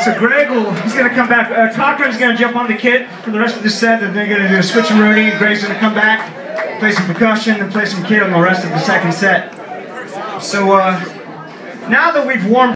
So Gregg he's going to come back. Cochran's going to jump on the kit for the rest of the set. They're going to do a switch and Rooney. Gregg's going to come back, play some percussion, and play some kit on the rest of the second set. So now that we've warmed